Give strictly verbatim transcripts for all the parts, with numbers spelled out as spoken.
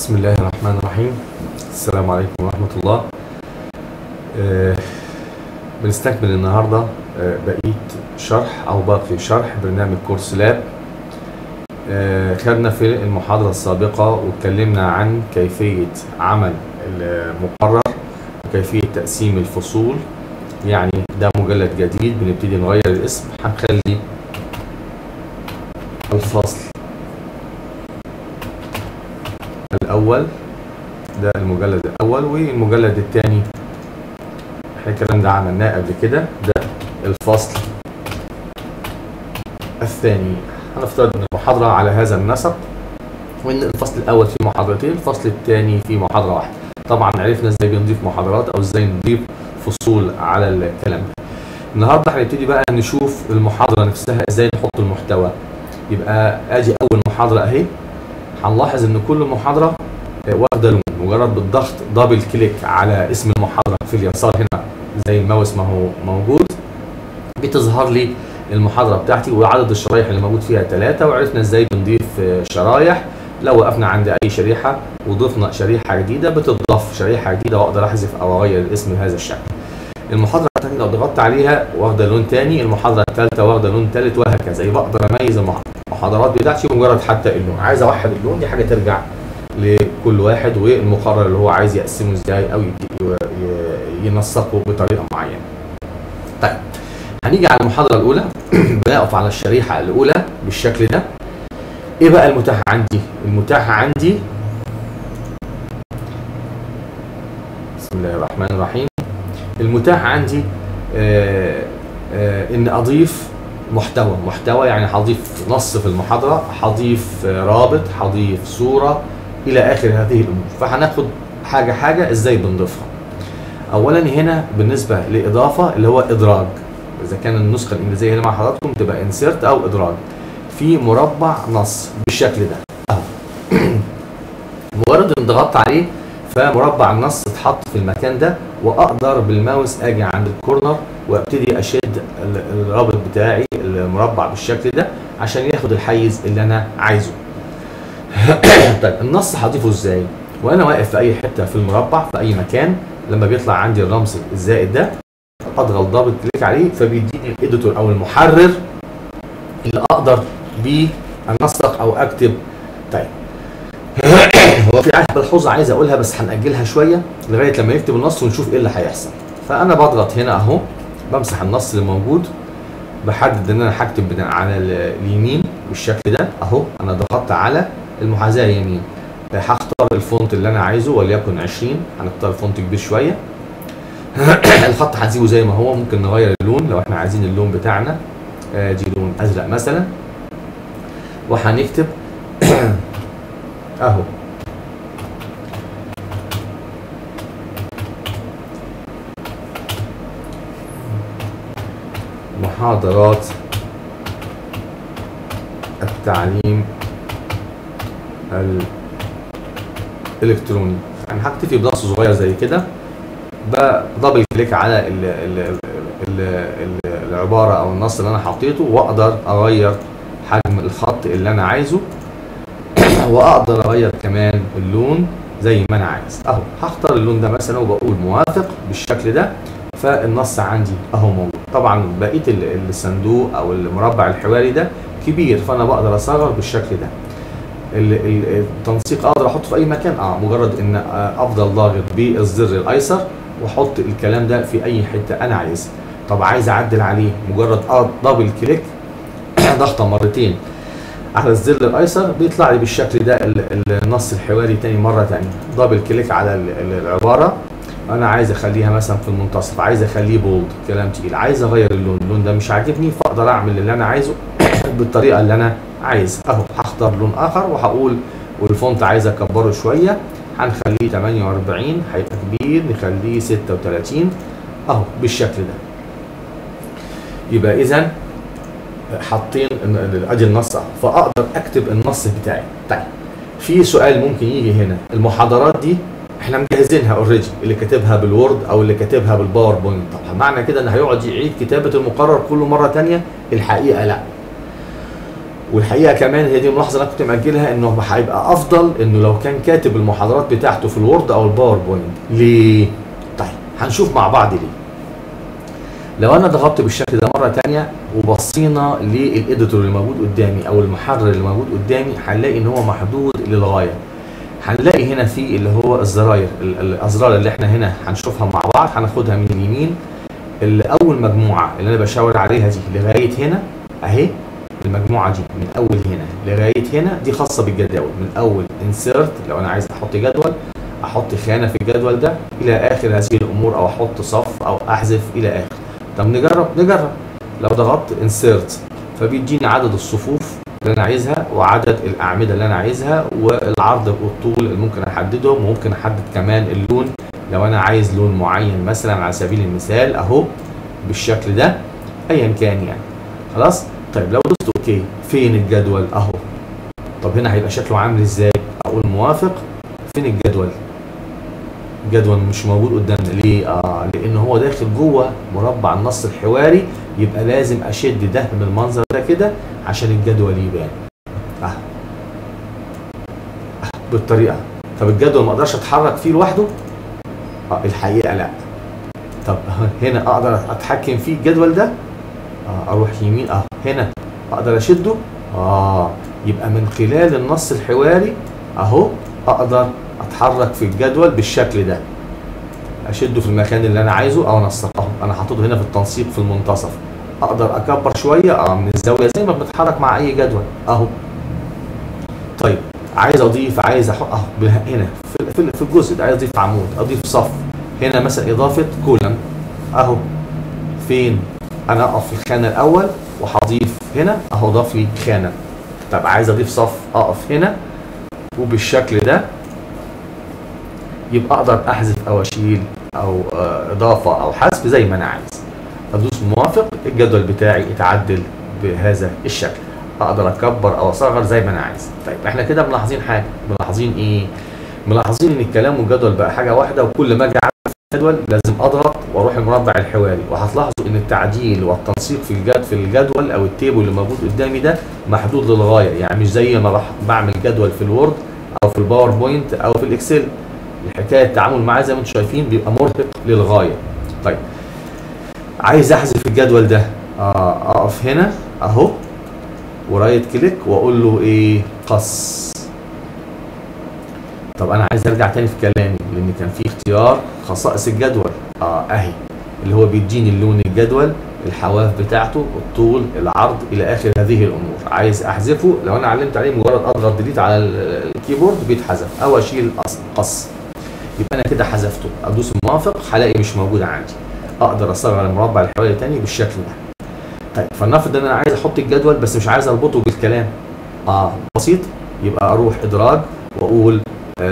بسم الله الرحمن الرحيم. السلام عليكم ورحمة الله. آه بنستكمل النهاردة آه بقية شرح أو باقي شرح برنامج كورس لاب. آه خدنا في المحاضرة السابقة واتكلمنا عن كيفية عمل المقرر وكيفية تقسيم الفصول. يعني ده مجلد جديد بنبتدي نغير الاسم، هنخلي الفصل الأول ده المجلد الأول، والمجلد الثاني احنا الكلام ده عملناه قبل كده ده الفصل الثاني. هنفترض ان المحاضرة على هذا النسق، وان الفصل الأول فيه محاضرتين، الفصل الثاني فيه محاضرة واحدة. طبعا عرفنا ازاي بنضيف محاضرات او ازاي نضيف فصول على الكلام ده. النهارده هنبتدي بقى نشوف المحاضرة نفسها ازاي نحط المحتوى. يبقى ادي اول محاضرة اهي. هنلاحظ ان كل محاضرة واخده لون، مجرد بالضغط دبل كليك على اسم المحاضرة في اليسار هنا زي الماوس ما هو موجود بتظهر لي المحاضرة بتاعتي وعدد الشرايح اللي موجود فيها ثلاثة، وعرفنا ازاي بنضيف شرايح. لو وقفنا عند اي شريحة وضفنا شريحة جديدة بتضاف شريحة جديدة واقدر احذف او اغير الاسم بهذا الشكل. المحاضرة الثانية لو ضغطت عليها واخده لون ثاني، المحاضرة الثالثة واخده لون ثالث، وهكذا. يبقى اقدر اميز المحاضرات بتاعتي مجرد حتى اللون. عايز اوحد اللون، دي حاجة ترجع لكل واحد والمقرر اللي هو عايز يقسمه ازاي او ينسقه بطريقه معينه. طيب هنيجي على المحاضره الاولى بنقف على الشريحه الاولى بالشكل ده. ايه بقى المتاح عندي؟ المتاح عندي بسم الله الرحمن الرحيم. المتاح عندي آآ آآ ان اضيف محتوى محتوى يعني هضيف نص في المحاضره، هضيف رابط، هضيف صوره الى اخر هذه الامور. فهناخد حاجه حاجه ازاي بنضيفها. اولا هنا بالنسبه لاضافه اللي هو ادراج، اذا كان النسخه الانجليزيه هنا مع حضراتكم تبقى انسيرت او ادراج في مربع نص بالشكل ده اهو. مجرد ان ضغطت عليه فمربع النص اتحط في المكان ده، واقدر بالماوس اجي عند الكورنر وابتدي اشد الرابط بتاعي المربع بالشكل ده عشان ياخد الحيز اللي انا عايزه. طيب النص هضيفه ازاي؟ وانا واقف في اي حته في المربع في اي مكان، لما بيطلع عندي الرمز الزائد ده اضغط دبل كليك عليه فبيديني الاديتور او المحرر اللي اقدر بيه انسق او اكتب. طيب هو في ملحوظه عايز اقولها بس هنأجلها شويه لغايه لما يكتب النص ونشوف ايه اللي هيحصل. فانا بضغط هنا اهو، بمسح النص اللي موجود، بحدد ان انا هكتب على اليمين بالشكل ده اهو. انا ضغطت على المحاذاه يمين، هختار الفونت اللي انا عايزه وليكن عشرين، هنختار فونت كبير شويه. الخط هنسيبه زي ما هو، ممكن نغير اللون لو احنا عايزين اللون بتاعنا ادي لون ازرق مثلا، وهنكتب اهو محاضرات التعليم الالكتروني. يعني هكتفي بنص صغير زي كده، بدبل كليك على ال ال ال ال العباره او النص اللي انا حطيته، واقدر اغير حجم الخط اللي انا عايزه واقدر اغير كمان اللون زي ما انا عايز اهو. هختار اللون ده مثلا وبقول موافق بالشكل ده، فالنص عندي اهو موجود. طبعا بقيه الصندوق او المربع الحواري ده كبير، فانا بقدر اصغر بالشكل ده. التنسيق اقدر احطه في اي مكان، اه مجرد ان افضل ضاغط بالزر الايسر واحط الكلام ده في اي حته انا عايزها. طب عايز اعدل عليه، مجرد اه دبل كليك ضغطه مرتين على الزر الايسر بيطلع لي بالشكل ده النص الحواري تاني مره تانيه. دبل كليك على العباره، انا عايز اخليها مثلا في المنتصف، عايز اخليه بولد كلام تقيل، عايز اغير اللون، اللون ده مش عاجبني، فاقدر اعمل اللي انا عايزه بالطريقه اللي انا عايز اهو. هختار لون اخر وهقول والفونت عايز اكبره شويه، هنخليه ثمانية وأربعين هيبقى كبير، نخليه ستة وثلاثين اهو بالشكل ده. يبقى اذا حاطين ادي النص اهو، فاقدر اكتب النص بتاعي. طيب في سؤال ممكن يجي هنا، المحاضرات دي احنا مجهزينها اوريدي، اللي كاتبها بالوورد او اللي كاتبها بالباوربوينت، طب معنى كده ان هيقعد يعيد كتابه المقرر كل مره ثانيه؟ الحقيقه لا. والحقيقه كمان هي دي ملاحظه انا كنت ماجلها، انه هيبقى افضل انه لو كان كاتب المحاضرات بتاعته في الوورد او الباوربوينت. ليه؟ طيب هنشوف مع بعض ليه. لو انا ضغطت بالشكل ده مره ثانيه وبصينا للاديتور اللي موجود قدامي او المحرر اللي موجود قدامي، هنلاقي ان هو محدود للغايه. هنلاقي هنا في اللي هو الزراير، الازرار اللي احنا هنا هنشوفها مع بعض، هناخدها من اليمين. اول مجموعه اللي انا بشاور عليها دي لغايه هنا اهي، المجموعه دي من اول هنا لغايه هنا دي خاصه بالجداول. من اول انسيرت لو انا عايز احط جدول، احط خانه في الجدول ده الى اخر هذه الامور، او احط صف او احذف الى اخر. طب نجرب نجرب. لو ضغطت انسيرت فبيديني عدد الصفوف اللي انا عايزها وعدد الاعمده اللي انا عايزها والعرض والطول اللي ممكن احددهم، وممكن احدد كمان اللون لو انا عايز لون معين مثلا على سبيل المثال اهو بالشكل ده ايا كان يعني. خلاص. طيب لو دوست اوكي فين الجدول اهو. طب هنا هيبقى شكله عامل ازاي؟ اقول موافق. فين الجدول؟ الجدول مش موجود قدامنا. ليه؟ اه لان هو داخل جوه مربع النص الحواري، يبقى لازم اشد ده من المنظر ده كده عشان الجدول يبان. اه, آه. بالطريقه. طب الجدول ما اقدرش اتحرك فيه لوحده؟ اه الحقيقه لا. طب هنا اقدر اتحكم فيه الجدول ده؟ اه اروح يمين اه هنا اقدر اشده؟ اه يبقى من خلال النص الحواري اهو اقدر اتحرك في الجدول بالشكل ده، اشده في المكان اللي انا عايزه او انسقه. انا حاططه هنا في التنسيق في المنتصف، اقدر اكبر شويه اه من الزاويه زي ما بنتحرك مع اي جدول اهو. طيب عايز اضيف، عايز احط اهو هنا في في الجزء ده، عايز اضيف عمود، اضيف صف هنا مثلا اضافه كولم اهو. فين؟ انا اقف في الخانه الاول وهضيف هنا اهو ضاف لي خانه. طب عايز اضيف صف اقف هنا وبالشكل ده، يبقى اقدر احذف او اشيل او اضافه او حذف زي ما انا عايز. ادوس موافق الجدول بتاعي يتعدل بهذا الشكل. اقدر اكبر او اصغر زي ما انا عايز. طيب احنا كده ملاحظين حاجه، ملاحظين ايه؟ ملاحظين ان الكلام والجدول بقى حاجه واحده، وكل ما اجي اعمل الجدول لازم اضغط واروح المربع الحواري. وهتلاحظوا ان التعديل والتنسيق في الجد في الجدول او التيبل اللي موجود قدامي ده محدود للغايه، يعني مش زي ما بعمل جدول في الوورد او في الباوربوينت او في الاكسل. الحكايه التعامل معاه زي ما انتم شايفين بيبقى مرهق للغايه. طيب عايز احذف الجدول ده آه اقف هنا اهو ورايت كليك واقول له ايه؟ قص. طب انا عايز ارجع تاني في كلامي لان كان في اختيار خصائص الجدول اه اهي اللي هو بيديني اللون الجدول، الحواف بتاعته، الطول، العرض الى اخر هذه الامور. عايز احذفه لو انا علمت عليه مجرد اضغط ديليت على الكيبورد بيتحذف او اشيل قص. يبقى انا كده حذفته. ادوس موافق هلاقي مش موجود عندي. اقدر اصغر المربع الحوالي تاني بالشكل ده. طيب فلنفرض ان انا عايز احط الجدول بس مش عايز اربطه بالكلام. اه بسيط. يبقى اروح ادراج واقول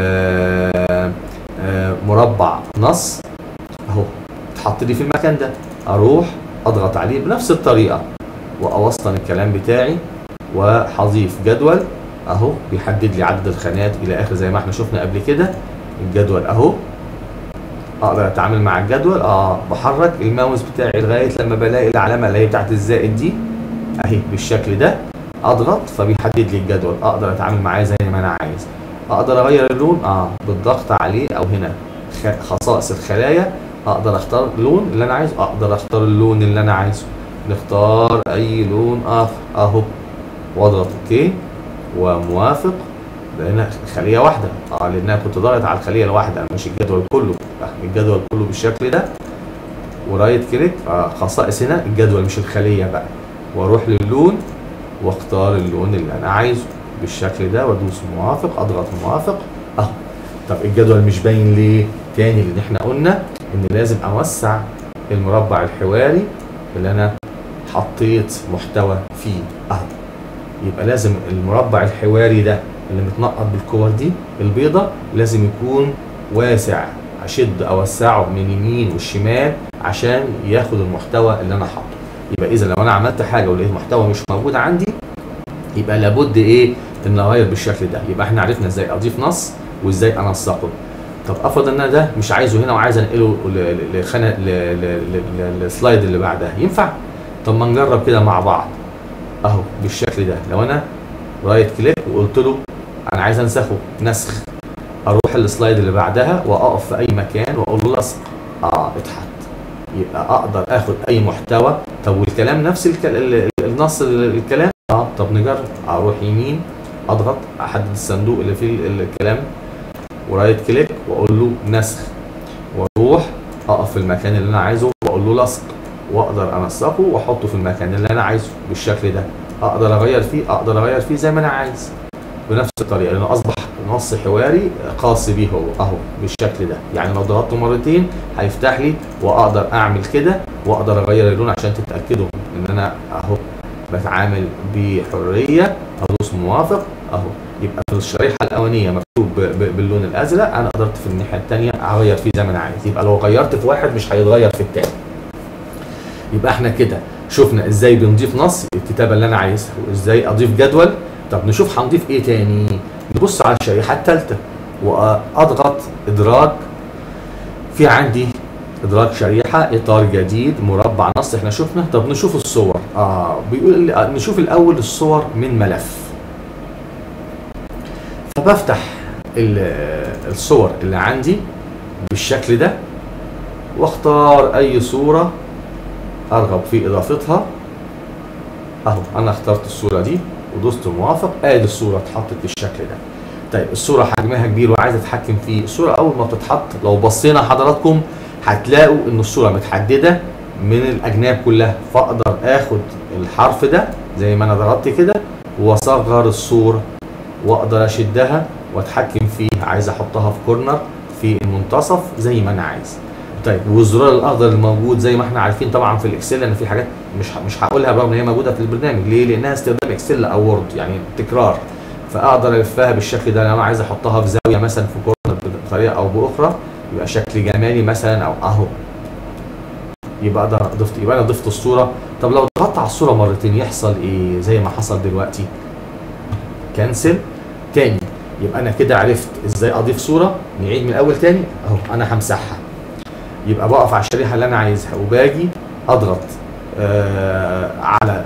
آه آه مربع نص اهو اتحط لي في المكان ده. اروح اضغط عليه بنفس الطريقه واوسطن الكلام بتاعي وهضيف جدول اهو بيحدد لي عدد الخانات الى اخر زي ما احنا شفنا قبل كده. الجدول اهو اقدر اتعامل مع الجدول اه بحرك الماوس بتاعي لغايه لما بلاقي العلامه اللي هي بتاعت الزائد دي اهي بالشكل ده، اضغط فبيحدد لي الجدول. اقدر اتعامل معاه زي ما انا عايز. اقدر اغير اللون اه بالضغط عليه او هنا خصائص الخلايا اقدر اختار اللون اللي انا عايزه. اقدر اختار اللون اللي انا عايزه. نختار اي لون اخر اهو واضغط اوكي وموافق. لان خليه واحده اه لان انا كنت ضاغط على الخليه الواحده مش الجدول كله. الجدول كله بالشكل ده ورايت كليك اه خصائص هنا الجدول مش الخليه بقى، واروح للون واختار اللون اللي انا عايزه بالشكل ده وادوس موافق. اضغط موافق اهو. طب الجدول مش باين ليه؟ تاني لان احنا قلنا ان لازم اوسع المربع الحواري اللي انا حطيت محتوى فيه اهو. يبقى لازم المربع الحواري ده اللي متنقط بالكور دي البيضة لازم يكون واسع. اشد اوسعه من اليمين والشمال عشان ياخد المحتوى اللي انا حاطه. يبقى اذا لو انا عملت حاجه ولقيت محتوى مش موجود عندي يبقى لابد ايه؟ ان اغير بالشكل ده. يبقى احنا عرفنا ازاي اضيف نص وازاي انسقه. طب افرض ان انا ده مش عايزه هنا وعايز انقله لخانه للسلايد اللي بعدها، ينفع؟ طب ما نجرب كده مع بعض. اهو بالشكل ده. لو انا رايت كليك وقلت له انا عايز انسخه نسخ، اروح السلايد اللي بعدها واقف في اي مكان واقول له لصق، اه اتحط. يبقى اقدر اخد اي محتوى. طب والكلام نفس الكل... النص الكلام، اه طب نجرب. اروح يمين اضغط احدد الصندوق اللي فيه الكلام ورايت كليك واقول له نسخ، واروح اقف في المكان اللي انا عايزه واقول له لصق، واقدر انسقه واحطه في المكان اللي انا عايزه بالشكل ده. اقدر اغير فيه اقدر اغير فيه زي ما انا عايز بنفس الطريقه، لانه اصبح نص حواري خاص بيه هو اهو بالشكل ده. يعني لو ضغطته مرتين هيفتح لي واقدر اعمل كده واقدر اغير اللون عشان تتاكدوا ان انا اهو بتعامل بحريه. ادوس موافق اهو، يبقى في الشريحه الاولانيه مكتوب باللون الازرق، انا قدرت في الناحيه الثانيه اغير فيه زي ما انا عايز. يبقى لو غيرت في واحد مش هيتغير في الثاني. يبقى احنا كده شفنا ازاي بنضيف نص الكتابه اللي انا عايزها، وازاي اضيف جدول. طب نشوف هنضيف ايه تاني. نبص على الشريحه الثالثه واضغط ادراج. في عندي ادراج شريحه، اطار جديد، مربع، نص، احنا شفنا. طب نشوف الصور. اه بيقول نشوف الاول الصور من ملف. فبفتح الصور اللي عندي بالشكل ده واختار اي صوره ارغب في اضافتها. اهو انا اخترت الصوره دي ودوست موافق، ادي الصوره اتحطت بالشكل ده. طيب الصوره حجمها كبير وعايز اتحكم فيه. الصوره اول ما بتتحط لو بصينا حضراتكم هتلاقوا ان الصوره متحدده من الاجناب كلها، فاقدر اخد الحرف ده زي ما انا ضغطت كده واصغر الصوره واقدر اشدها واتحكم فيه. عايز احطها في كورنر في المنتصف زي ما انا عايز. طيب والزرار الاخضر الموجود زي ما احنا عارفين طبعا في الاكسل، انا في حاجات مش مش هقولها برغم ان هي موجوده في البرنامج. ليه؟ لانها استخدام اكسل او وورد يعني تكرار، فاقدر الفها بالشكل ده. لو انا عايز احطها في زاويه مثلا في كورنر بطريقه او باخرى يبقى شكل جمالي مثلا او اهو، يبقى اقدر ضفت يبقى انا ضفت الصوره. طب لو ضغطت على الصوره مرتين يحصل ايه؟ زي ما حصل دلوقتي، كنسل تاني. يبقى انا كده عرفت ازاي اضيف صوره. نعيد من الاول تاني اهو، انا همسحها. يبقى بقف على الشريحه اللي انا عايزها وباجي اضغط آه على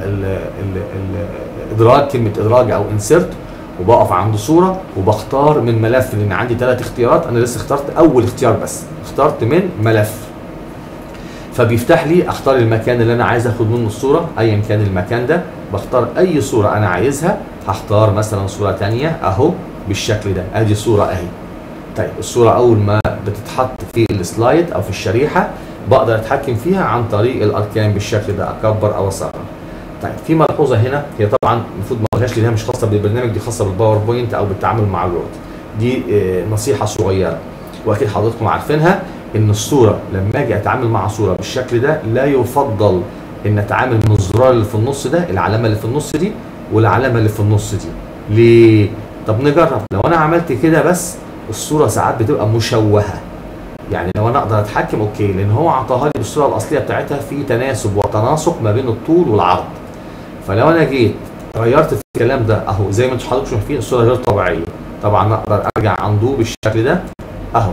الادراج، كلمه ادراج او انسرت، وبقف عند صوره وبختار من ملف، لان عندي ثلاث اختيارات. انا لسه اخترت اول اختيار بس، اخترت من ملف. فبيفتح لي اختار المكان اللي انا عايز اخد منه الصوره ايا كان المكان ده. بختار اي صوره انا عايزها. هختار مثلا صوره ثانيه اهو بالشكل ده، ادي صوره اهي. طيب الصوره اول ما بتتحط في السلايد او في الشريحه بقدر اتحكم فيها عن طريق الاركان بالشكل ده، اكبر او اصغر. طيب في ملحوظه هنا، هي طبعا المفروض ما اقولهاش لانها مش خاصه بالبرنامج، دي خاصه بالباوربوينت او بالتعامل مع الوورد. دي نصيحه صغيره واكيد حضراتكم عارفينها، ان الصوره لما اجي اتعامل مع صوره بالشكل ده لا يفضل ان اتعامل من الزرار اللي في النص ده، العلامه اللي في النص دي والعلامه اللي في النص دي. ليه؟ طب نجرب. لو انا عملت كده بس الصوره ساعات بتبقى مشوهه. يعني لو انا اقدر اتحكم اوكي، لان هو عطاها لي بالصوره الاصليه بتاعتها في تناسب وتناسق ما بين الطول والعرض. فلو انا جيت غيرت في الكلام ده اهو زي ما انتم حضراتكم شايفين الصوره غير طبيعيه، طبعا اقدر ارجع اندو بالشكل ده اهو.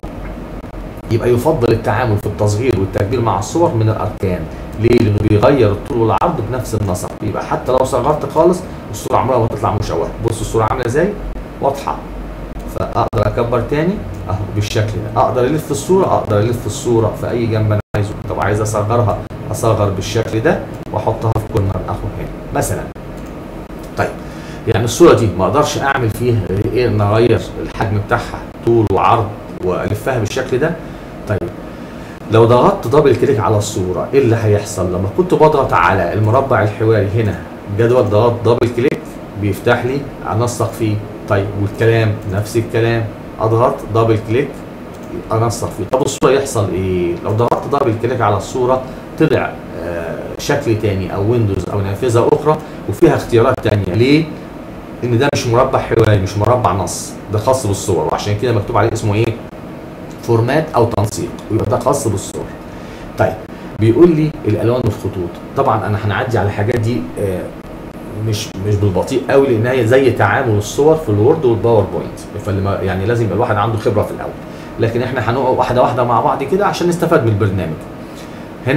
يبقى يفضل التعامل في التصغير والتكبير مع الصور من الاركان. ليه؟ لانه بيغير الطول والعرض بنفس النسق. يبقى حتى لو صغرت خالص الصوره عمرها ما تطلع مشوهه. بص الصوره عامله ازاي؟ واضحه. فاقدر اكبر تاني اهو بالشكل ده. اقدر الف الصوره اقدر الف الصوره في اي جنب انا عايزه. طب عايز اصغرها اصغر بالشكل ده واحطها في كورنر اهو هنا مثلا. طيب يعني الصوره دي ما اقدرش اعمل فيها ايه؟ ان اغير الحجم بتاعها طول وعرض والفها بالشكل ده. طيب لو ضغطت دبل كليك على الصوره ايه اللي هيحصل؟ لما كنت بضغط على المربع الحواري هنا جدول، ضغط دبل كليك بيفتح لي انسق فيه. طيب والكلام نفس الكلام، اضغط دبل كليك انسق فيه. طب الصوره يحصل ايه؟ لو ضغطت دبل كليك على الصوره طلع آه شكل تاني او ويندوز او نافذه اخرى وفيها اختيارات تانيه. ليه؟ ان ده مش مربع حواري، مش مربع نص، ده خاص بالصور، وعشان كده مكتوب عليه اسمه ايه؟ فورمات او تنسيق، ويبقى ده خاص بالصور. طيب بيقول لي الالوان والخطوط. طبعا انا هنعدي على الحاجات دي آه مش مش بالبطيء قوي، لان هي زي تعامل الصور في الوورد والباوربوينت، فاللي يعني لازم يبقى الواحد عنده خبره في الاول. لكن احنا هنقعد واحده واحده مع بعض كده عشان نستفاد من البرنامج. هنا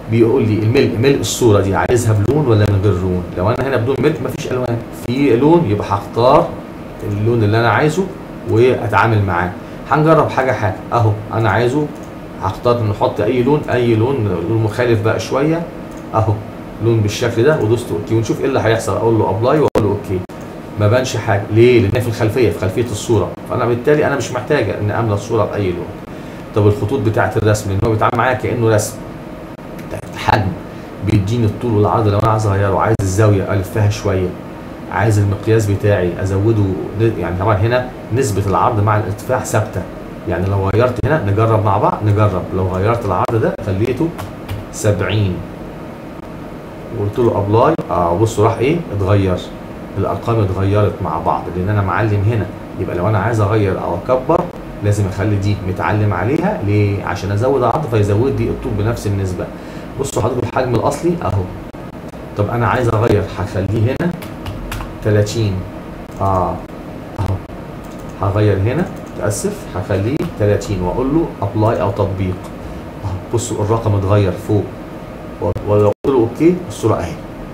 بيقول لي الملء ملء الصوره دي عايزها بلون ولا من غير لون. لو انا هنا بدون ملء مفيش الوان، في لون يبقى هختار اللون اللي انا عايزه واتعامل معاه. هنجرب حاجه حاجه اهو، انا عايزه هختار نحط اي لون، اي لون لون مخالف بقى شويه اهو، لون بالشكل ده، ودوست اوكي ونشوف ايه اللي هيحصل. اقول له ابلاي واقول له اوكي، ما بانش حاجه. ليه؟ لان في الخلفيه، في خلفيه الصوره، فانا بالتالي انا مش محتاجه ان املى الصوره باي لون. طب الخطوط بتاعه الرسم، لان هو بيتعامل معايا كانه رسم. الحجم بيديني الطول والعرض، لو انا عايز اغيره، عايز الزاويه الفها شويه، عايز المقياس بتاعي ازوده، يعني طبعا هنا نسبه العرض مع الارتفاع ثابته، يعني لو غيرت هنا نجرب مع بعض، نجرب لو غيرت العرض ده خليته سبعين وقلت له ابلاي، اه بصوا راح ايه؟ اتغير، الارقام اتغيرت مع بعض لان انا معلم هنا. يبقى لو انا عايز اغير او اكبر لازم اخلي دي متعلم عليها. ليه؟ عشان ازود عرض فيزود لي الطول بنفس النسبه. بصوا حضرتك الحجم الاصلي اهو. طب انا عايز اغير، هخليه هنا تلاتين، اه اهو، هغير هنا، متاسف، هخليه تلاتين واقول له ابلاي او تطبيق اهو. بصوا الرقم اتغير فوق، ولو قلت له اوكي الصوره اهي.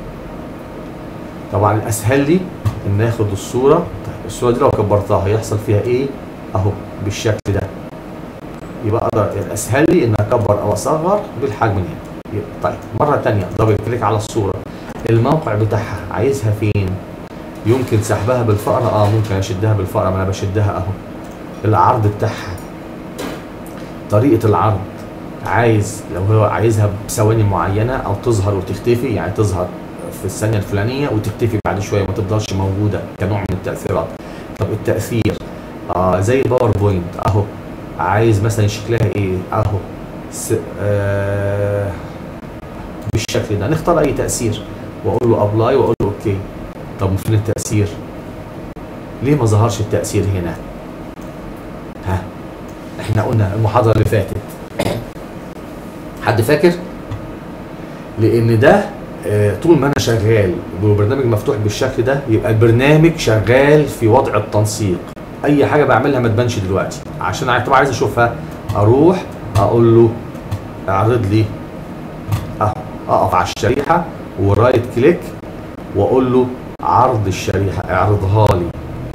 طبعا الاسهل لي ان اخد الصوره، طيب الصوره دي لو كبرتها هيحصل فيها ايه؟ اهو بالشكل ده. يبقى اقدر الاسهل لي ان اكبر او اصغر بالحجم هنا. طيب مره ثانيه دبل كليك على الصوره، الموقع بتاعها عايزها فين؟ يمكن سحبها بالفأرة، اه ممكن اشدها بالفأرة، ما انا بشدها اهو. العرض بتاعها، طريقه العرض، عايز لو هو عايزها بثواني معينه او تظهر وتختفي، يعني تظهر في الثانيه الفلانيه وتختفي بعد شويه ما تفضلش موجوده كنوع من التاثيرات. طب التاثير اه زي الباوربوينت اهو، عايز مثلا شكلها ايه اهو، آه بالشكل ده، نختار اي تاثير واقول له ابلاي واقول له اوكي. طب فين التاثير؟ ليه ما ظهرش التاثير هنا؟ ها احنا قلنا المحاضره اللي فاتت، حد فاكر؟ لان ده آه طول ما انا شغال والبرنامج مفتوح بالشكل ده يبقى البرنامج شغال في وضع التنسيق. اي حاجه بعملها ما تبانش دلوقتي، عشان طبعا عايز اشوفها اروح اقول له اعرض لي اهو، اقف على الشريحه ورايت كليك واقول له عرض الشريحه، اعرضها لي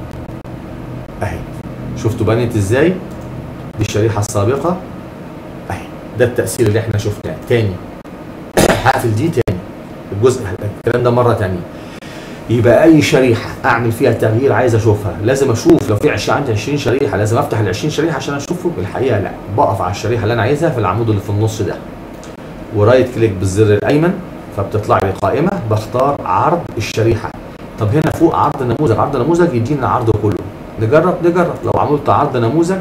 اهي. شفتوا بنت ازاي؟ دي الشريحه السابقه اهي، ده التاثير اللي احنا شفناه. تاني هقفل دي تاني الجزء الكلام ده مره تانيه. يبقى اي شريحه اعمل فيها تغيير عايز اشوفها، لازم اشوف لو في عشرين عندي عشرين شريحه لازم افتح ال عشرين شريحه عشان اشوفه. الحقيقه لا، بقف على الشريحه اللي انا عايزها في العمود اللي في النص ده ورايت كليك بالزر الايمن، فبتطلع لي قائمه بختار عرض الشريحه. طب هنا فوق عرض نموذج، عرض نموذج يدينا العرض كله. نجرب نجرب لو عملت عرض نموذج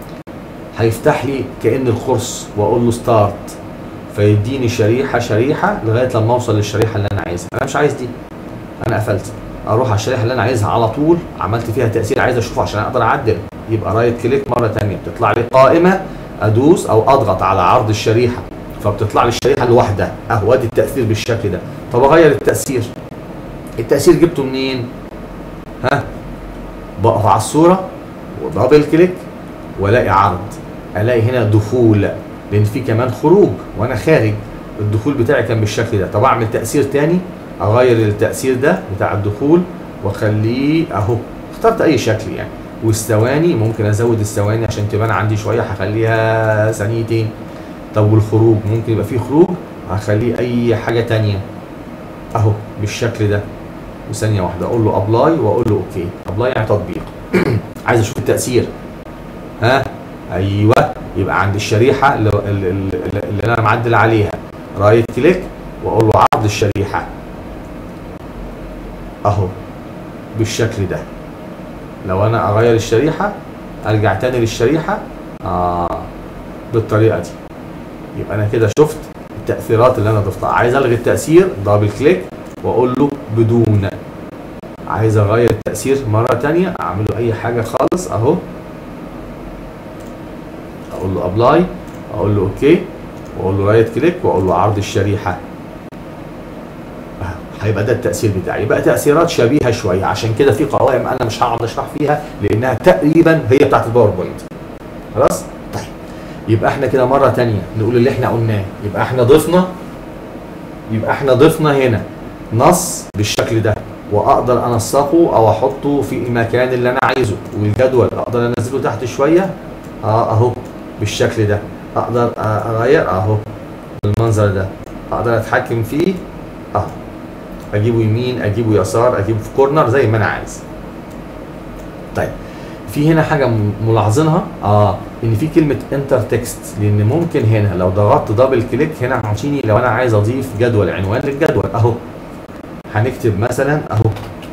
هيفتح لي كأن القرص واقول له ستارت، فيديني شريحه شريحه لغايه لما اوصل للشريحه اللي انا عايزها. انا مش عايز دي، انا قفلت، اروح على الشريحه اللي انا عايزها على طول، عملت فيها تاثير عايز اشوفه عشان اقدر اعدل. يبقى رايت كليك مره ثانيه بتطلع لي قائمه، ادوس او اضغط على عرض الشريحه فبتطلع لي الشريحه الواحده اهو، ادي التاثير بالشكل ده. طب اغير التاثير، التاثير جبته منين؟ ها، بقف على الصوره ودبل كليك والاقي عرض، الاقي هنا دخول لان في كمان خروج وانا خارج. الدخول بتاعي كان بالشكل ده. طب اعمل تاثير تاني، اغير التاثير ده بتاع الدخول واخليه اهو، اخترت اي شكل يعني. والثواني ممكن ازود الثواني عشان تبان عندي شويه، هخليها ثانيتين. طب والخروج ممكن يبقى فيه خروج، هخليه اي حاجه تانيه اهو بالشكل ده وثانيه واحده اقول له ابلاي واقول له اوكي. ابلاي يعني تطبيق. عايز اشوف التاثير، ها ايوه، يبقى عند الشريحه اللي, اللي, اللي انا معدل عليها رايت كليك واقول له عرض الشريحه اهو بالشكل ده. لو انا اغير الشريحه ارجع تاني للشريحه اه بالطريقه دي. يبقى انا كده شفت التاثيرات اللي انا ضفتها. عايز الغي التاثير دبل كليك واقول له بدون. عايز اغير التاثير مره تانيه اعمل له اي حاجه خالص اهو، اقول له ابلاي اقول له اوكي واقول له رايت كليك واقول له عرض الشريحه. هيبقى ده التاثير بتاعي. يبقى تاثيرات شبيهه شويه، عشان كده في قوائم انا مش هقعد اشرح فيها لانها تقريبا هي بتاعت الباوربوينت. خلاص؟ طيب يبقى احنا كده مره ثانيه نقول اللي احنا قلناه. يبقى احنا ضفنا يبقى احنا ضفنا هنا نص بالشكل ده، واقدر انسقه او احطه في المكان اللي انا عايزه، والجدول اقدر انزله تحت شويه اه اهو بالشكل ده، اقدر اغير اهو بالمنظر ده، اقدر اتحكم فيه اهو، اجيبه يمين اجيبه يسار اجيبه في كورنر زي ما انا عايز. طيب في هنا حاجه ملاحظينها اه ان في كلمه انتر تكست، لان ممكن هنا لو ضغطت دبل كليك هنا هيعطيني لو انا عايز اضيف جدول عنوان للجدول اهو، هنكتب مثلا اهو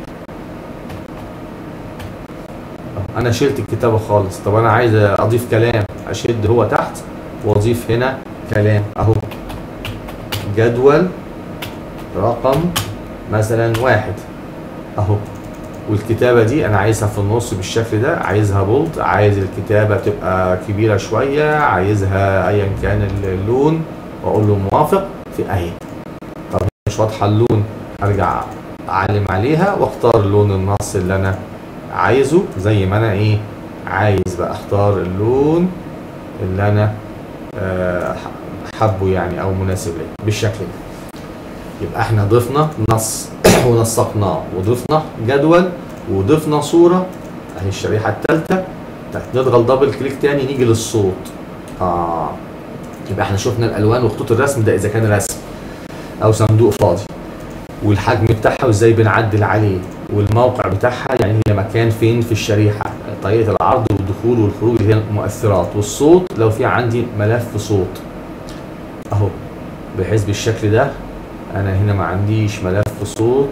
انا شلت الكتابه خالص، طب انا عايز اضيف كلام اشد هو تحت واضيف هنا كلام اهو، جدول رقم مثلا واحد اهو، والكتابه دي انا عايزها في النص بالشكل ده، عايزها بولد، عايز الكتابه تبقى كبيره شويه، عايزها ايا كان اللون واقول له موافق في اهي. طب مش واضحه اللون ارجع اعلم عليها واختار لون النص اللي انا عايزه زي ما انا ايه عايز، بقى اختار اللون اللي انا أه حبه يعني او مناسب لي بالشكل ده. يبقى احنا ضفنا نص ونسقناه، وضفنا جدول، وضفنا صوره اهي الشريحه الثالثه. نضغط دبل كليك تاني نيجي للصوت اه يبقى احنا شفنا الالوان وخطوط الرسم ده اذا كان رسم او صندوق فاضي، والحجم بتاعها وازاي بنعدل عليه، والموقع بتاعها يعني هي مكان فين في الشريحه، طريقه العرض والدخول والخروج اللي هي المؤثرات، والصوت لو في عندي ملف صوت اهو بحيث بالشكل ده انا هنا ما عنديش ملف صوت،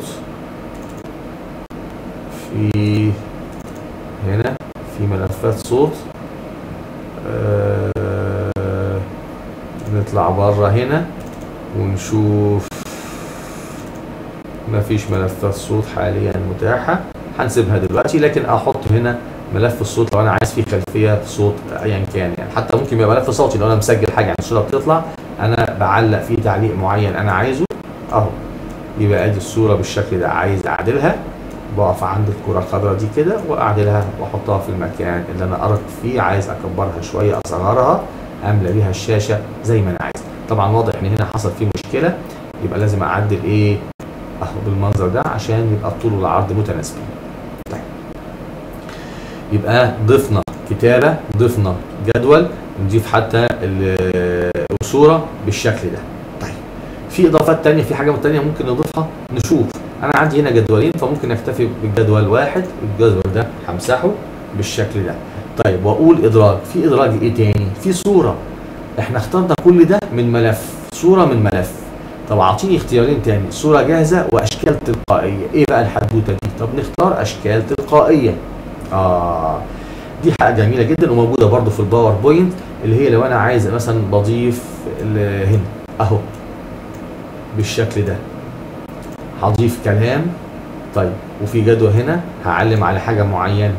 في هنا في ملفات صوت آه نطلع بره هنا ونشوف ما فيش ملفات صوت حاليا متاحه، هنسيبها دلوقتي، لكن احط هنا ملف الصوت لو انا عايز فيه خلفيه صوت ايا كان يعني، حتى ممكن يبقى ملف صوتي لو انا مسجل حاجه يعني الصوره بتطلع انا بعلق فيه تعليق معين انا عايزه اهو، يبقى ادي الصوره بالشكل ده. عايز اعدلها بقف عند الكره الخضراء دي كده واعدلها واحطها في المكان اللي انا اردت فيه، عايز اكبرها شويه اصغرها املى بيها الشاشه زي ما انا عايز. طبعا واضح ان هنا حصل فيه مشكله، يبقى لازم اعدل ايه اهو بالمنظر ده عشان يبقى الطول والعرض متناسبين. طيب يبقى ضفنا كتابه، ضفنا جدول، نضيف حتى الصوره بالشكل ده. طيب في اضافات تانية، في حاجه تانية ممكن نضيفها. نشوف انا عندي هنا جدولين فممكن اكتفي بالجدول واحد، الجدول ده همسحه بالشكل ده. طيب واقول ادراج، في ادراج ايه تاني؟ في صوره، احنا اخترنا كل ده من ملف، صوره من ملف. طب اعطيني اختيارين تاني، صوره جاهزه واشكال تلقائيه، ايه بقى الحدوته دي؟ طب نختار اشكال تلقائيه. اه دي حاجه جميله جدا وموجوده برده في الباوربوينت، اللي هي لو انا عايز مثلا بضيف هنا اهو بالشكل ده هضيف كلام. طيب وفي جدول هنا هعلم على حاجه معينه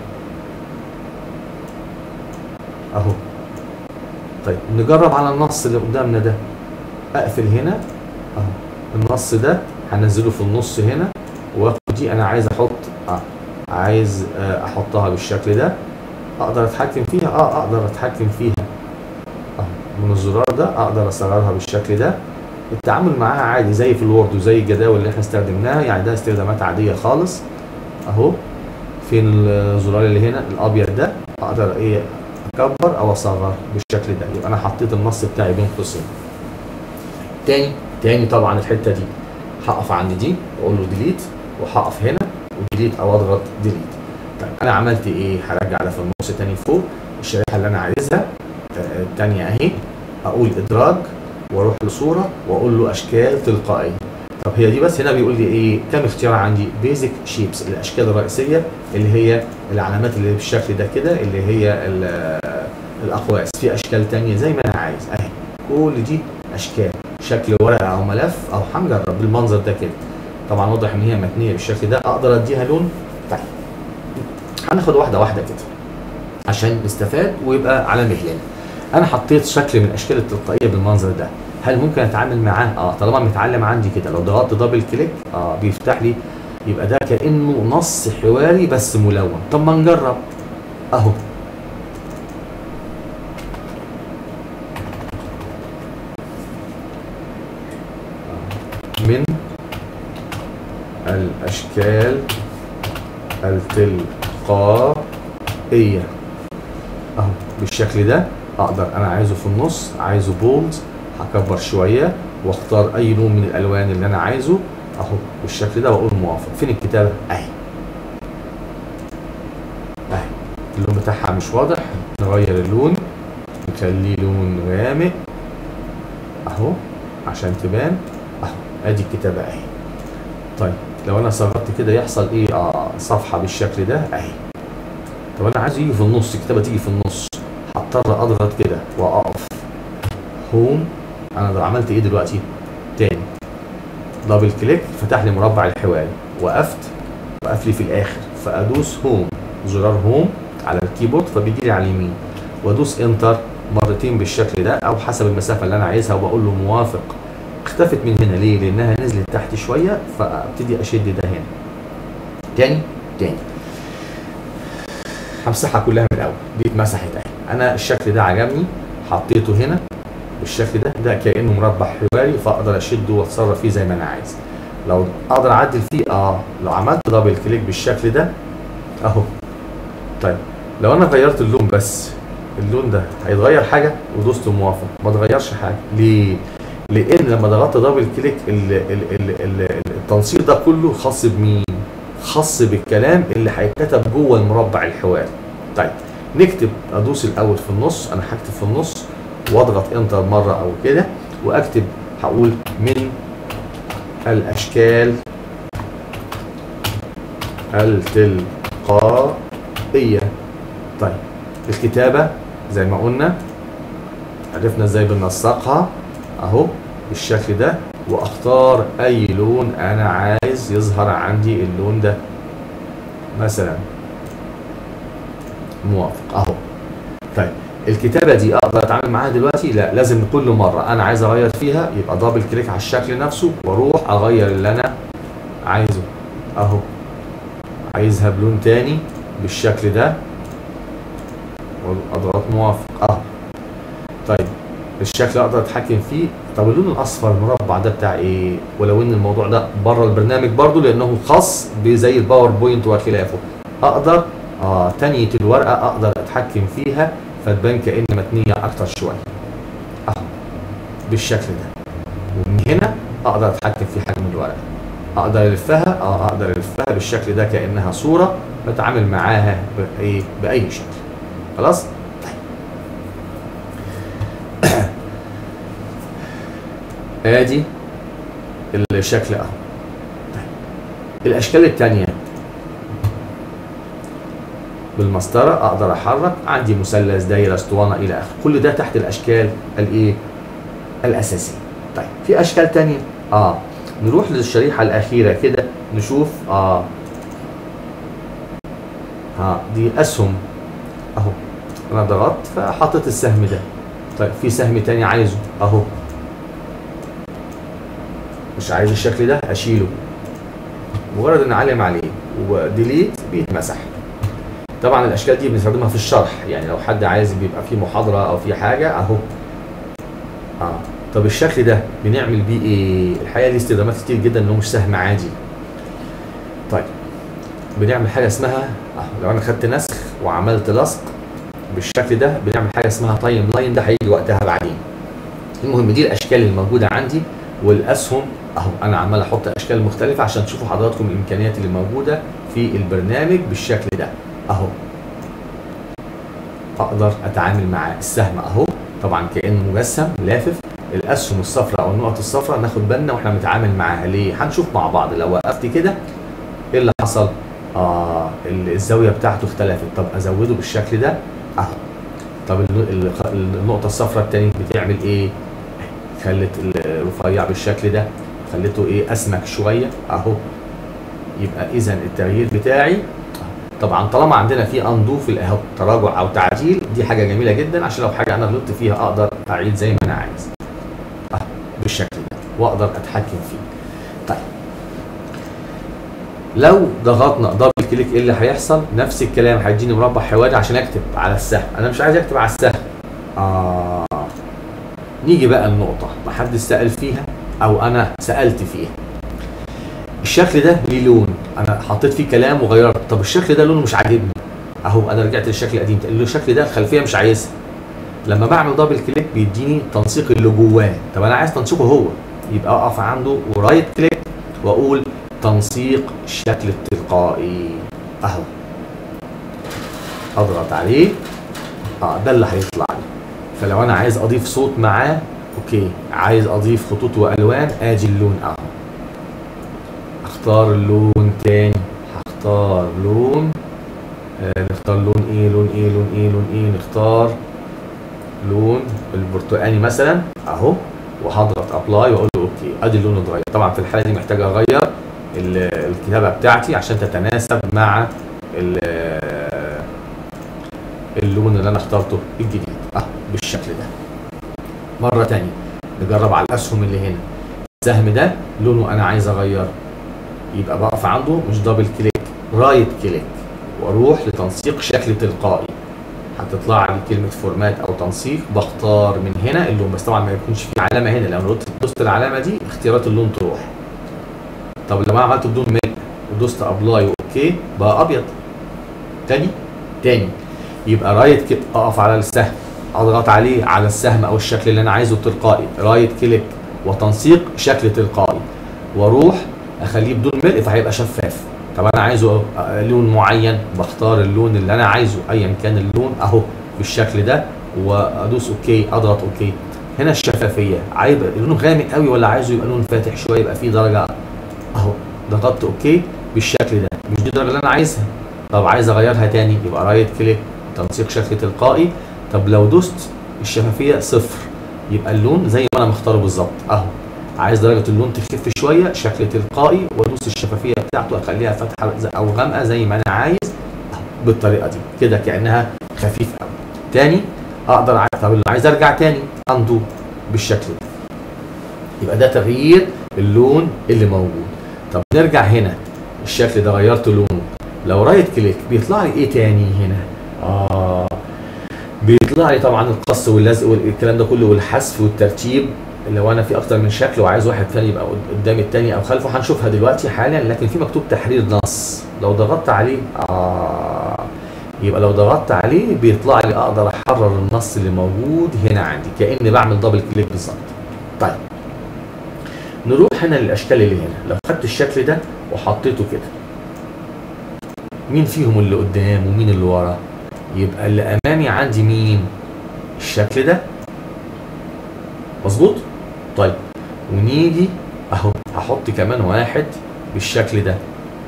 اهو. طيب نجرب على النص اللي قدامنا ده، اقفل هنا اهو النص ده هنزله في النص هنا، واخد دي انا عايز احط اه عايز آه احطها بالشكل ده، اقدر اتحكم فيها اه اقدر اتحكم فيها اه من الزرار ده، اقدر اصغرها بالشكل ده. التعامل معاها عادي زي في الوورد وزي الجداول اللي احنا استخدمناها، يعني ده استخدامات عاديه خالص اهو. فين الزرار اللي هنا الابيض ده، اقدر ايه اكبر او اصغر بالشكل ده. يبقى انا حطيت النص بتاعي بين قوسين. تاني تاني طبعا الحته دي هقف عند دي واقول له ديليت، وهقف هنا وديليت او اضغط ديليت. طيب انا عملت ايه؟ هرجع ده في النص تاني فوق الشريحه اللي انا عايزها الثانيه اهي، اقول ادراج واروح لصوره واقول له اشكال تلقائيه. طب هي دي بس، هنا بيقول لي ايه كام اختيار عندي؟ بيزك شيبس، الاشكال الرئيسيه اللي هي العلامات اللي بالشكل ده كده اللي هي الاقواس. في اشكال ثانيه زي ما انا عايز اهي، كل دي اشكال، شكل ورقه او ملف او هنجرب بالمنظر ده كده. طبعا واضح ان هي متنيه بالشكل ده، اقدر اديها لون. طيب هناخد واحده واحده كده عشان نستفاد ويبقى على مهلنا. انا حطيت شكل من الاشكال التلقائيه بالمنظر ده، هل ممكن اتعامل معاه؟ اه طالما متعلم عندي كده، لو ضغطت دبل كليك اه بيفتح لي، يبقى ده كانه نص حواري بس ملون. طب ما نجرب اهو. الاشكال التلقائيه اهو بالشكل ده. اقدر انا عايزه في النص، عايزه بولد، هكبر شويه واختار اي لون من الالوان اللي انا عايزه اهو بالشكل ده واقول موافق. فين الكتابه؟ اهي اهي اللون بتاعها مش واضح، نغير اللون نخليه لون غامق اهو عشان تبان اهو. ادي الكتابه اهي. طيب لو انا صغرت كده يحصل ايه؟ اه صفحه بالشكل ده اهي. طب انا عايز يجي في النص، الكتابه تيجي في النص، هضطر اضغط كده واقف هوم. انا لو عملت ايه دلوقتي؟ تاني دبل كليك فتح لي مربع الحواري، وقفت وقف لي في الاخر، فادوس هوم زرار هوم على الكيبورد فبيجي لي على اليمين، وادوس انتر مرتين بالشكل ده او حسب المسافه اللي انا عايزها وبقول له موافق. اختفت من هنا ليه؟ لانها نزلت تحت شويه، فابتدي اشد ده هنا. تاني تاني همسحها كلها من الاول، دي اتمسحت اهي. انا الشكل ده عجبني حطيته هنا بالشكل ده، ده كانه مربع حواري فاقدر اشده واتصرف فيه زي ما انا عايز. لو اقدر اعدل فيه اه لو عملت دبل كليك بالشكل ده اهو. طيب لو انا غيرت اللون بس، اللون ده هيتغير حاجه؟ ودوست موافق ما اتغيرش حاجه. ليه؟ لان لما ضغطت دبل كليك ال ال ال ال التنسيق ده كله خاص بمين؟ خاص بالكلام اللي هيتكتب جوه المربع الحواري. طيب نكتب، ادوس الاول في النص، انا هكتب في النص واضغط انتر مره او كده واكتب، هقول من الاشكال التلقائيه. طيب الكتابه زي ما قلنا عرفنا ازاي بننسقها اهو بالشكل ده، واختار اي لون انا عايز يظهر عندي اللون ده مثلا موافق اهو. طيب الكتابه دي اقدر اتعامل معاها دلوقتي؟ لا، لازم كل مره انا عايز اغير فيها يبقى دبل كليك على الشكل نفسه واروح اغير اللي انا عايزه اهو. عايزها بلون تاني بالشكل ده واضغط موافق اهو. طيب الشكل اقدر اتحكم فيه. طب اللون الاصفر المربع ده بتاع ايه؟ ولو ان الموضوع ده بره البرنامج برضو لانه خاص بزي الباوربوينت وخلافه، اقدر اه تانية الورقه اقدر اتحكم فيها فتبان كأن متنيه اكتر شويه اهو بالشكل ده. ومن هنا اقدر اتحكم في حجم الورقه، اقدر الفها اه اقدر الفها بالشكل ده كانها صوره بتعامل معاها بايه؟ باي شكل. خلاص؟ ادي الشكل اهو. طيب الاشكال الثانيه بالمسطره اقدر احرك، عندي مثلث، دايره، اسطوانه الى اخره، كل ده تحت الاشكال الايه؟ الاساسيه. طيب في اشكال ثانيه اه نروح للشريحه الاخيره كده نشوف اه ها دي اسهم اهو. انا ضغطت فحطيت السهم ده. طيب في سهم ثاني عايزه اهو، مش عايز الشكل ده اشيله، مجرد ان اعلم عليه وديليت بيتمسح. طبعا الاشكال دي بنستخدمها في الشرح، يعني لو حد عايز بيبقى في محاضره او في حاجه اهو اه. طب الشكل ده بنعمل بيه ايه؟ الحقيقه ليه استخدامات كتير جدا، انه مش سهم عادي. طيب بنعمل حاجه اسمها آه. لو انا خدت نسخ وعملت لصق بالشكل ده بنعمل حاجه اسمها تايم لاين، ده هيجي وقتها بعدين. المهم دي الاشكال الموجوده عندي. والاسهم اهو انا عمال احط اشكال مختلفه عشان تشوفوا حضراتكم الامكانيات اللي موجوده في البرنامج بالشكل ده اهو. اقدر اتعامل مع السهم اهو، طبعا كانه مجسم لافف. الاسهم الصفراء او النقط الصفراء ناخد بالنا واحنا بنتعامل معاها ليه؟ هنشوف مع بعض. لو وقفت كده ايه اللي حصل؟ اه الزاويه بتاعته اختلفت. طب ازوده بالشكل ده اهو. طب النقطه الصفراء الثانيه بتعمل ايه؟ خلت الرفيع بالشكل ده، خليته ايه؟ اسمك شويه اهو. يبقى اذا التغيير بتاعي طبعا طالما عندنا في اندو في اهو تراجع او تعديل، دي حاجه جميله جدا عشان لو حاجه انا غلطت فيها اقدر اعيد زي ما انا عايز اهو بالشكل ده واقدر اتحكم فيه. طيب لو ضغطنا دبل كليك ايه اللي هيحصل؟ نفس الكلام، هيديني مربع حواري عشان اكتب على السهم. انا مش عايز اكتب على السهم اه. نيجي بقى النقطه ما حدش سال فيها او انا سالت فيها. الشكل ده ليه لون، انا حطيت فيه كلام وغيرت. طب الشكل ده لونه مش عاجبني، اهو انا رجعت للشكل القديم، الشكل ده الخلفيه مش عايزها. لما بعمل دبل كليك بيديني تنسيق اللي جواه. طب انا عايز تنسيقه هو، يبقى اقف عنده ورايت كليك واقول تنسيق الشكل التلقائي اهو، اضغط عليه اه ده اللي هيطلع لي. فلو انا عايز اضيف صوت معاه اوكي، عايز اضيف خطوط والوان ادي اللون اهو، اختار اللون تاني، هختار لون آه نختار لون ايه لون ايه لون ايه لون ايه نختار لون البرتقاني مثلا اهو، وهضغط ابلاي واقول له اوكي ادي اللون اتغير. طبعا في الحاله دي محتاج اغير الكتابه بتاعتي عشان تتناسب مع اللون اللي انا اخترته الجديد اه بالشكل ده. مره تانية نجرب على الاسهم اللي هنا، السهم ده لونه انا عايز اغيره، يبقى بقف عنده مش دبل كليك، رايت كليك واروح لتنسيق شكل تلقائي، هتطلع لي كلمه فورمات او تنسيق، بختار من هنا اللون، بس طبعا ما يكونش في علامه هنا، لو دوست العلامه دي اختيارات اللون تروح. طب لو انا عملت بدون ملء ودوست ابلاي واوكي بقى ابيض. تاني تاني يبقى رايت كليك اقف على السهم، اضغط عليه على السهم او الشكل اللي انا عايزه تلقائي، رايت كليك وتنسيق شكل تلقائي، واروح اخليه بدون ملء فهيبقى شفاف. طب انا عايزه لون معين، بختار اللون اللي انا عايزه ايا كان اللون اهو بالشكل ده، وادوس اوكي اضغط اوكي. هنا الشفافيه عايز لونه غامق قوي ولا عايزه يبقى لون فاتح شويه يبقى فيه درجه اهو، ضغطت اوكي بالشكل ده، مش دي الدرجه اللي انا عايزها. طب عايز اغيرها تاني يبقى رايت كليك تنسيق شكل تلقائي. طب لو دوست الشفافيه صفر يبقى اللون زي ما انا مختاره بالظبط اهو، عايز درجه اللون تخف شويه شكل تلقائي وادوس الشفافيه بتاعته اخليها فاتحه او غامقه زي ما انا عايز بالطريقه دي كده كانها خفيفه قوي. تاني اقدر عايز طب عايز ارجع تاني اندو بالشكل ده، يبقى ده تغيير اللون اللي موجود. طب نرجع هنا، الشكل ده غيرت لونه، لو رايت كليك بيطلع لي ايه تاني هنا؟ اه بيطلع لي طبعا القص واللزق والكلام ده كله والحذف والترتيب، لو انا في اكتر من شكل وعايز واحد ثاني يبقى قدام الثاني او خلفه هنشوفها دلوقتي حالا. لكن في مكتوب تحرير نص، لو ضغطت عليه اه يبقى لو ضغطت عليه بيطلع لي اقدر احرر النص اللي موجود هنا عندي كاني بعمل دبل كليك بالظبط. طيب نروح هنا للاشكال اللي هنا، لو خدت الشكل ده وحطيته كده مين فيهم اللي قدام ومين اللي ورا؟ يبقى اللي امامي عندي مين؟ الشكل ده مظبوط؟ طيب ونيجي اهو هحط كمان واحد بالشكل ده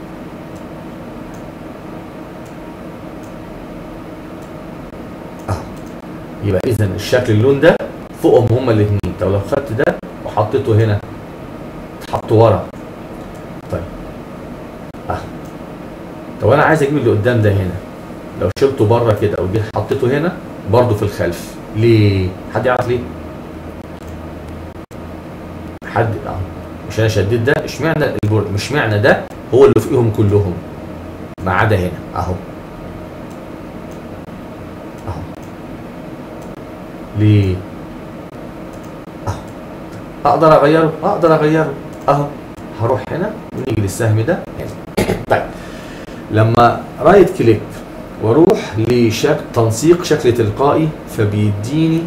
اهو، يبقى اذا الشكل اللون ده فوقهم هما الاثنين. طب لو خدت ده وحطيته هنا اتحط ورا. طيب اهو، طب انا عايز اجيب اللي قدام ده هنا، لو شلته بره كده وجيت حطيته هنا برضه في الخلف، ليه؟ حد يعرف ليه؟ حد اه مش انا شديت ده، اشمعنى البورد مش معنى ده هو اللي فوقهم كلهم ما عدا هنا اهو اهو، ليه؟ اهو اقدر اغيره اقدر اغيره اهو، هروح هنا ونيجي للسهم ده هنا. طيب لما رايت كليك واروح لشكل تنسيق شكل تلقائي فبيديني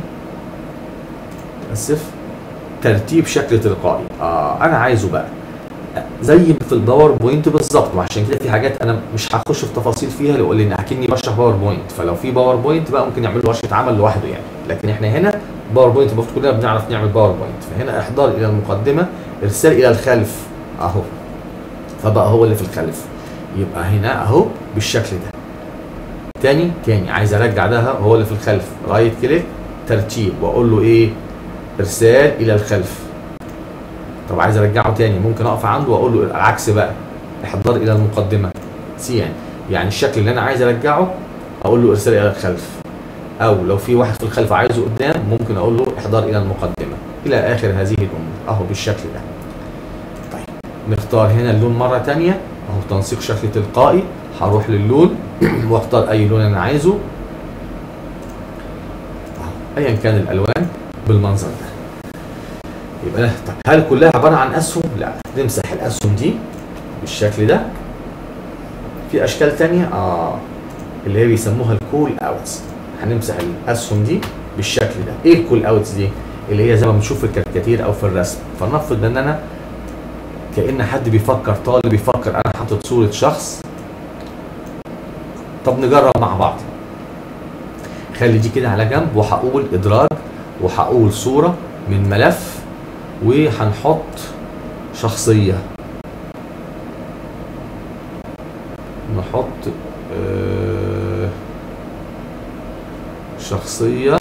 اسف ترتيب شكل تلقائي. اه انا عايزه بقى زي في الباوربوينت بالظبط، وعشان كده في حاجات انا مش هخش في تفاصيل فيها لان اكني بشرح باوربوينت، فلو في باوربوينت بقى ممكن نعمل له ورشه عمل لوحده يعني، لكن احنا هنا باوربوينت المفروض كلنا بنعرف نعمل باوربوينت. فهنا احضار الى المقدمه، ارسال الى الخلف اهو، فبقى هو اللي في الخلف، يبقى هنا اهو بالشكل ده. تاني تاني عايز ارجع ده هو اللي في الخلف، رايت كليك ترتيب واقول له ايه؟ ارسال الى الخلف. طب عايز ارجعه تاني ممكن اقف عنده واقول له العكس بقى، احضار الى المقدمه سي يعني يعني الشكل اللي انا عايز ارجعه اقول له ارسال الى الخلف، او لو في واحد في الخلف عايزه قدام ممكن اقول له احضار الى المقدمه الى اخر هذه الامور اهو بالشكل ده. طيب نختار هنا اللون مره ثانيه اهو، تنسيق شكل تلقائي، هروح للون واختار اي لون انا عايزه ايا كان الالوان بالمنظر ده. يبقى طب هل كلها عباره عن اسهم؟ لا، نمسح الاسهم دي بالشكل ده في اشكال تانية اه اللي هي بيسموها الكول اوتس. هنمسح الاسهم دي بالشكل ده. ايه الكول اوتس دي؟ اللي هي زي ما بنشوف في الكاريكاتير او في الرسم. فلنفرض ان انا كأن حد بيفكر، طالب بيفكر، انا حاطط صورة شخص. طب نجرب مع بعض. خلي دي كده على جنب، وهقول ادراج، وهقول صورة من ملف، وهنحط شخصية. نحط آه شخصية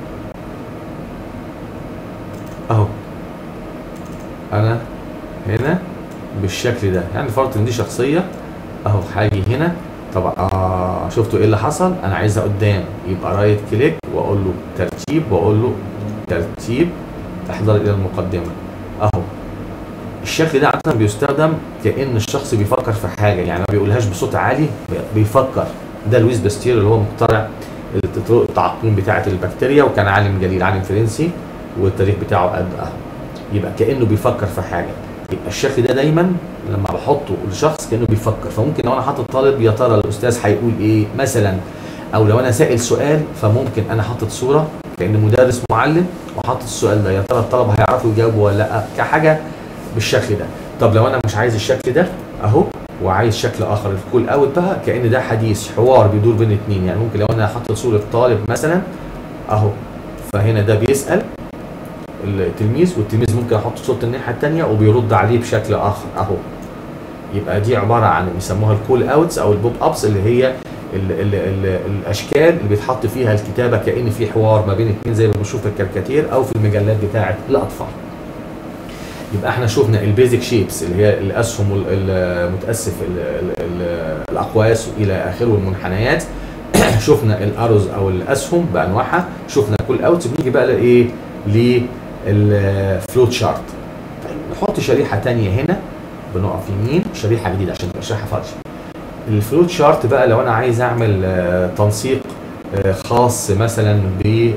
اهو. انا هنا بالشكل ده، يعني فرضت ان دي شخصية اهو. هاجي هنا طبعا اه شفتوا ايه اللي حصل؟ انا عايزها قدام، يبقى رايت كليك واقول له ترتيب، واقول له ترتيب احضر الى المقدمة اهو. الشكل ده عادة بيستخدم كأن الشخص بيفكر في حاجة، يعني ما بيقولهاش بصوت عالي، بيفكر. ده لويس باستير اللي هو مخترع طرق التعقيم بتاعة البكتيريا، وكان عالم جليل، عالم فرنسي، والتاريخ بتاعه قد اهو. يبقى كأنه بيفكر في حاجة. يبقى الشكل ده دايما لما بحطه لشخص كأنه بيفكر. فممكن لو انا حاطط طالب، يا ترى الاستاذ هيقول ايه مثلا، او لو انا سائل سؤال فممكن انا حاطط صورة كأن مدرس معلم وحاطط السؤال ده، يا ترى الطلبة هيعرفوا يجاوبوا ولا لا، كحاجة بالشكل ده. طب لو انا مش عايز الشكل ده اهو، وعايز شكل اخر، الكول اوت بقى كأن ده حديث حوار بيدور بين اتنين. يعني ممكن لو انا حاطط صورة طالب مثلا اهو، فهنا ده بيسأل التلميذ، والتلميذ ممكن احط صورة الناحية التانية وبيرد عليه بشكل اخر اهو. يبقى دي عبارة عن بيسموها الكول اوتس او البوب ابس، اللي هي ال ال ال الاشكال اللي بيتحط فيها الكتابة كأن في حوار ما بين اتنين، زي ما بنشوف في الكاريكاتير او في المجلات بتاعة الاطفال. يبقى احنا شفنا البيزك شيبس اللي هي الاسهم المتاسف، الاقواس الى اخره، والمنحنيات. شفنا الارز او الاسهم بانواعها، شفنا كل اوت. بنيجي بقى لايه؟ للفلوت شارت. نحط شريحه ثانيه هنا، بنقف يمين، شريحه جديده عشان تبقى شريحه فاضيه. الفلوت شارت بقى لو انا عايز اعمل تنسيق خاص مثلا ب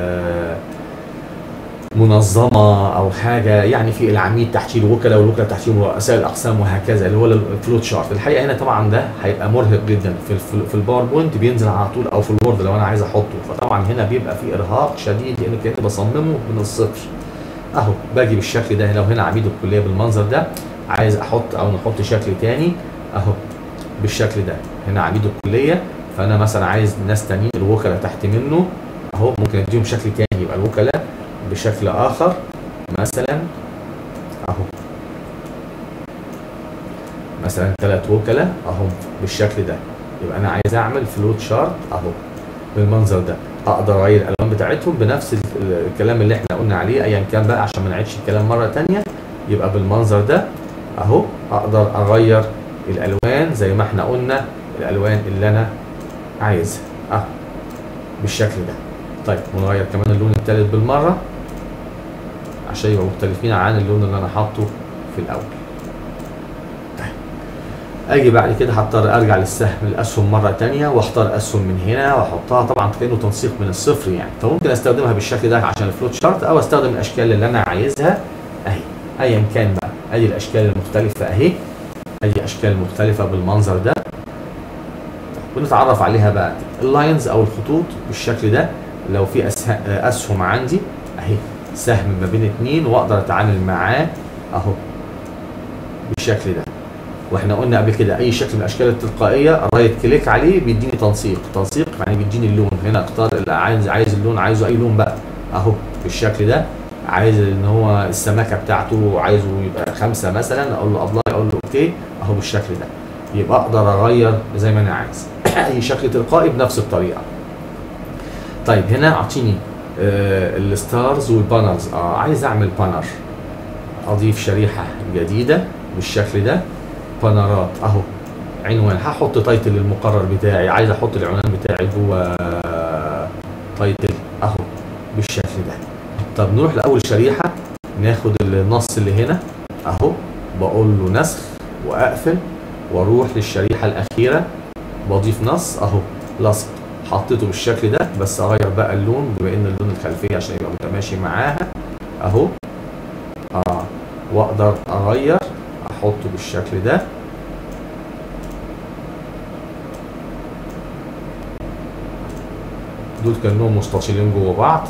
منظمه او حاجه، يعني في العميد تحتيه الوكلاء، والوكلاء تحتيهم رؤساء الاقسام وهكذا، اللي هو الفلوت شارت. الحقيقه هنا طبعا ده هيبقى مرهق جدا. في في الباوربوينت بينزل على طول، او في الوورد لو انا عايز احطه، فطبعا هنا بيبقى في ارهاق شديد، لان كاني بصممه من الصفر اهو. باجي بالشكل ده. لو هنا عميد الكليه بالمنظر ده، عايز احط او نحط شكل تاني اهو بالشكل ده. هنا عميد الكليه، فانا مثلا عايز ناس تانيين الوكلاء تحت منه اهو، ممكن اديهم شكل تاني، يبقى الوكلاء بشكل اخر مثلا اهو، مثلا ثلاث وكلاء اهو بالشكل ده. يبقى انا عايز اعمل فلوت شارت اهو بالمنظر ده. اقدر اغير الالوان بتاعتهم بنفس الكلام اللي احنا قلنا عليه ايا كان بقى، عشان ما نعيدش الكلام مره ثانيه. يبقى بالمنظر ده اهو، اقدر اغير الالوان زي ما احنا قلنا، الالوان اللي انا عايزها اهو بالشكل ده. طيب ونغير كمان اللون الثالث بالمره عشان يبقوا مختلفين عن اللون اللي انا حاطه في الاول. طيب اجي بعد كده هضطر ارجع للسهم الاسهم مره ثانيه، واختار اسهم من هنا واحطها. طبعا كانه تنسيق من الصفر يعني، فممكن استخدمها بالشكل ده عشان الفلوت شارت، او استخدم الاشكال اللي انا عايزها اهي ايا كان بقى. ادي الاشكال المختلفه اهي، ادي اشكال مختلفه بالمنظر ده، ونتعرف عليها بقى. اللاينز او الخطوط بالشكل ده، لو في اسهم عندي اهي، سهم ما بين اتنين واقدر اتعامل معاه اهو بالشكل ده. واحنا قلنا قبل كده اي شكل من الاشكال التلقائيه رايت كليك عليه بيديني تنسيق. تنسيق يعني بيديني اللون. هنا اختار اللي عايز عايز اللون، عايزه اي لون بقى اهو بالشكل ده. عايز ان هو السماكه بتاعته عايزه يبقى خمسه مثلا، اقول له ابلاي، اقول له اوكي اهو بالشكل ده. يبقى اقدر اغير زي ما انا عايز اي شكل تلقائي بنفس الطريقه. طيب هنا اعطيني آه الستارز والبانرز. اه عايز اعمل بانر، اضيف شريحه جديده بالشكل ده. بانرات اهو، عنوان، هحط تايتل للمقرر بتاعي، عايز احط العنوان بتاعي جوه تايتل اهو بالشكل ده. طب نروح لاول شريحه، ناخد النص اللي هنا اهو، بقول له نسخ واقفل، واروح للشريحه الاخيره بضيف نص اهو لصق، حطيته بالشكل ده. بس اغير بقى اللون بما ان اللون الخلفيه عشان يبقى متماشي معاها اهو. اه واقدر اغير احطه بالشكل ده دول كانهم مستطيلين جوه بعض.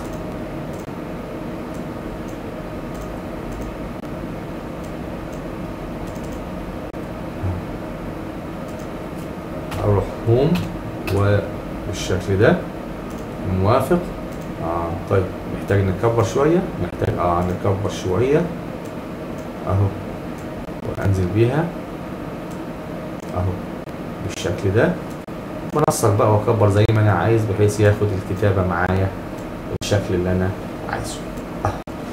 اروح هوم وبالشكل ده موافق. اه طيب محتاج نكبر شويه، محتاج اه نكبر شويه اهو، وانزل بيها اهو بالشكل ده، بنسق بقى واكبر زي ما انا عايز بحيث ياخد الكتابه معايا بالشكل اللي انا عايزه. آه.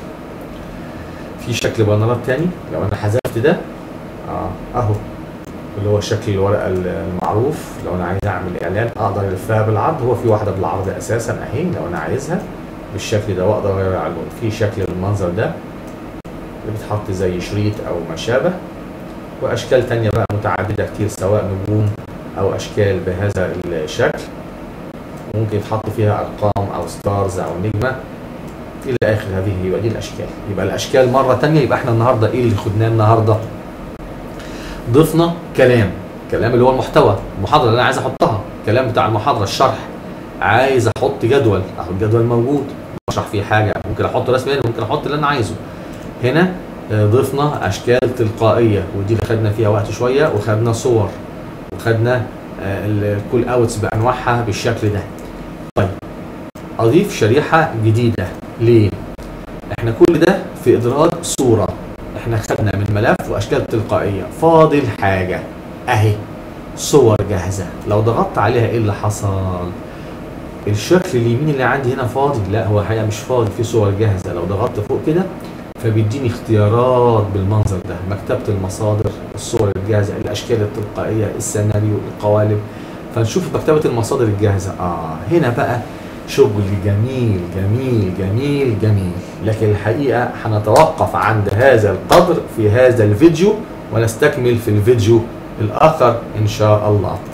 في شكل بانرات تاني لو انا حذفت ده اه اهو، اللي هو شكل الورقه المعروف. لو انا عايز اعمل اعلان اقدر الفها بالعرض، هو في واحده بالعرض اساسا اهي لو انا عايزها بالشكل ده، واقدر اغير على اللون. في شكل المنظر ده اللي بتحط زي شريط او ما شابه، واشكال تانية بقى متعدده كتير سواء نجوم او اشكال بهذا الشكل، ممكن يتحط فيها ارقام او ستارز او نجمه الى اخر. هذه يبقى دي الاشكال. يبقى الاشكال مره تانية. يبقى احنا النهارده ايه اللي خدناه النهارده؟ ضفنا كلام، كلام اللي هو المحتوى المحاضره اللي انا عايز احطها، كلام بتاع المحاضره الشرح. عايز احط جدول، اهو الجدول موجود بشرح فيه حاجه، ممكن احط رسم هنا، ممكن احط اللي انا عايزه هنا. ضفنا اشكال تلقائيه ودي اللي خدنا فيها وقت شويه، وخدنا صور، وخدنا الكول اوتس بانواعها بالشكل ده. طيب اضيف شريحه جديده ليه؟ احنا كل ده في ادراج صوره، احنا خدنا من ملف واشكال تلقائيه، فاضل حاجه اهي صور جاهزه. لو ضغطت عليها ايه اللي حصل؟ الشكل اليمين اللي عندي هنا فاضي، لا هو الحقيقه مش فاضي، في صور جاهزه. لو ضغطت فوق كده فبيديني اختيارات بالمنظر ده، مكتبه المصادر، الصور الجاهزه، الاشكال التلقائيه، السيناريو، القوالب. فنشوف مكتبه المصادر الجاهزه. اه هنا بقى شغل جميل جميل جميل جميل، لكن الحقيقه هنتوقف عند هذا القدر في هذا الفيديو، ونستكمل في الفيديو الاخر ان شاء الله.